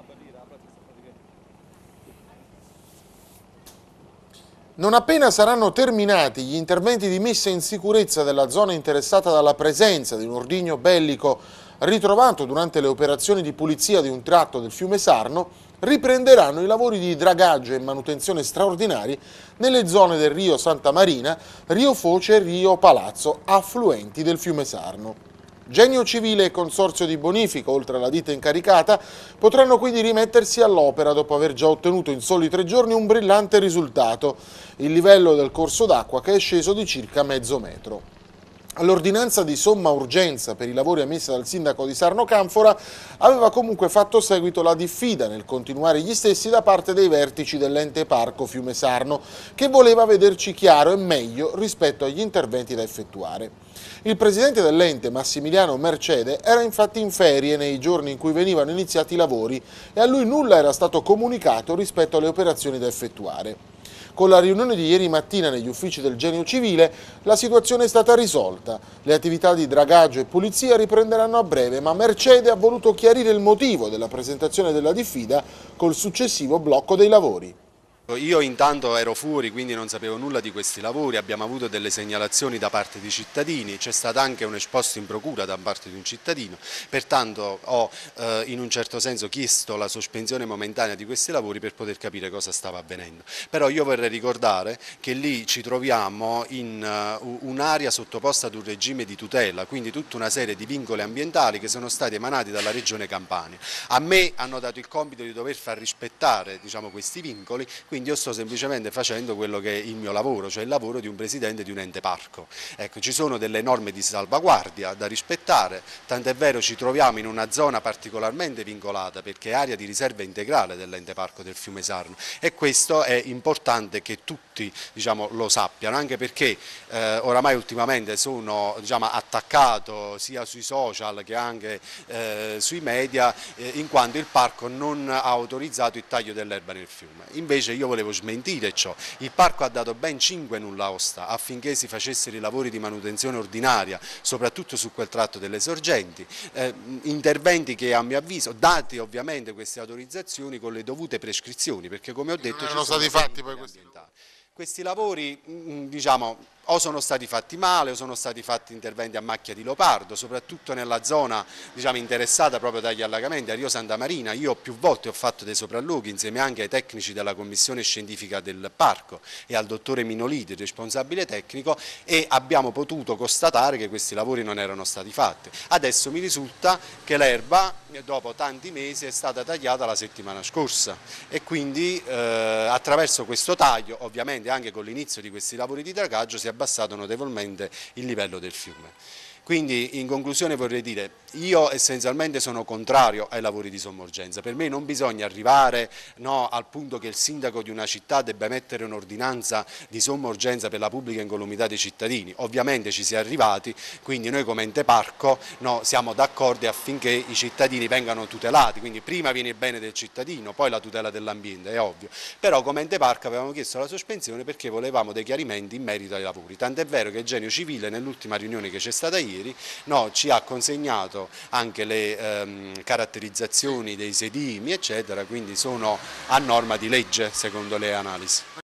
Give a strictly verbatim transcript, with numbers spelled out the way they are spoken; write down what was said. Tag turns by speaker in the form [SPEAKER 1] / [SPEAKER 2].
[SPEAKER 1] Non appena saranno terminati gli interventi di messa in sicurezza della zona interessata dalla presenza di un ordigno bellico ritrovato durante le operazioni di pulizia di un tratto del fiume Sarno, riprenderanno i lavori di dragaggio e manutenzione straordinari nelle zone del Rio Santa Marina, Rio Foce e Rio Palazzo, affluenti del fiume Sarno. Genio Civile e Consorzio di Bonifica, oltre alla ditta incaricata, potranno quindi rimettersi all'opera dopo aver già ottenuto in soli tre giorni un brillante risultato, il livello del corso d'acqua che è sceso di circa mezzo metro. All'ordinanza di somma urgenza per i lavori emessa dal sindaco di Sarno Canfora aveva comunque fatto seguito la diffida nel continuare gli stessi da parte dei vertici dell'ente parco Fiume Sarno, che voleva vederci chiaro e meglio rispetto agli interventi da effettuare. Il presidente dell'ente, Massimiliano Mercede, era infatti in ferie nei giorni in cui venivano iniziati i lavori e a lui nulla era stato comunicato rispetto alle operazioni da effettuare. Con la riunione di ieri mattina negli uffici del Genio Civile la situazione è stata risolta. Le attività di dragaggio e pulizia riprenderanno a breve, ma Mercede ha voluto chiarire il motivo della presentazione della diffida col successivo blocco dei lavori.
[SPEAKER 2] Io intanto ero fuori, quindi non sapevo nulla di questi lavori, abbiamo avuto delle segnalazioni da parte di cittadini, c'è stato anche un esposto in procura da parte di un cittadino, pertanto ho eh, in un certo senso chiesto la sospensione momentanea di questi lavori per poter capire cosa stava avvenendo. Però io vorrei ricordare che lì ci troviamo in uh, un'area sottoposta ad un regime di tutela, quindi tutta una serie di vincoli ambientali che sono stati emanati dalla Regione Campania. A me hanno dato il compito di dover far rispettare, diciamo, questi vincoli, quindi io sto semplicemente facendo quello che è il mio lavoro, cioè il lavoro di un presidente di un ente parco. Ecco, ci sono delle norme di salvaguardia da rispettare, tant'è vero ci troviamo in una zona particolarmente vincolata perché è area di riserva integrale dell'ente parco del fiume Sarno e questo è importante che tutti, diciamo, lo sappiano, anche perché eh, oramai ultimamente sono, diciamo, attaccato sia sui social che anche eh, sui media eh, in quanto il parco non ha autorizzato il taglio dell'erba nel fiume. Invece io volevo smentire ciò, il parco ha dato ben cinque nulla osta affinché si facessero i lavori di manutenzione ordinaria, soprattutto su quel tratto delle sorgenti, eh, interventi che a mio avviso, dati ovviamente queste autorizzazioni con le dovute prescrizioni, perché come ho detto
[SPEAKER 1] Non
[SPEAKER 2] ci
[SPEAKER 1] erano
[SPEAKER 2] sono
[SPEAKER 1] stati fatti poi questi
[SPEAKER 2] ambientali. Questi lavori, diciamo, o sono stati fatti male o sono stati fatti interventi a macchia di leopardo, soprattutto nella zona, diciamo, interessata proprio dagli allagamenti a Rio Santa Marina. Io più volte ho fatto dei sopralluoghi insieme anche ai tecnici della commissione scientifica del parco e al dottore Minoliti, responsabile tecnico, e abbiamo potuto constatare che questi lavori non erano stati fatti. Adesso mi risulta che l'erba dopo tanti mesi è stata tagliata la settimana scorsa e quindi eh, attraverso questo taglio, ovviamente anche con l'inizio di questi lavori di dragaggio, si è abbassato notevolmente il livello del fiume. Quindi in conclusione vorrei dire, io essenzialmente sono contrario ai lavori di somma urgenza, per me non bisogna arrivare, no, al punto che il sindaco di una città debba mettere un'ordinanza di somma urgenza per la pubblica incolumità dei cittadini, ovviamente ci si è arrivati, quindi noi come ente parco, no, siamo d'accordo affinché i cittadini vengano tutelati, quindi prima viene il bene del cittadino, poi la tutela dell'ambiente, è ovvio, però come ente parco avevamo chiesto la sospensione perché volevamo dei chiarimenti in merito ai lavori, tant'è vero che il Genio Civile nell'ultima riunione che c'è stata ieri no, ci ha consegnato anche le ehm, caratterizzazioni dei sedimi eccetera, quindi sono a norma di legge secondo le analisi.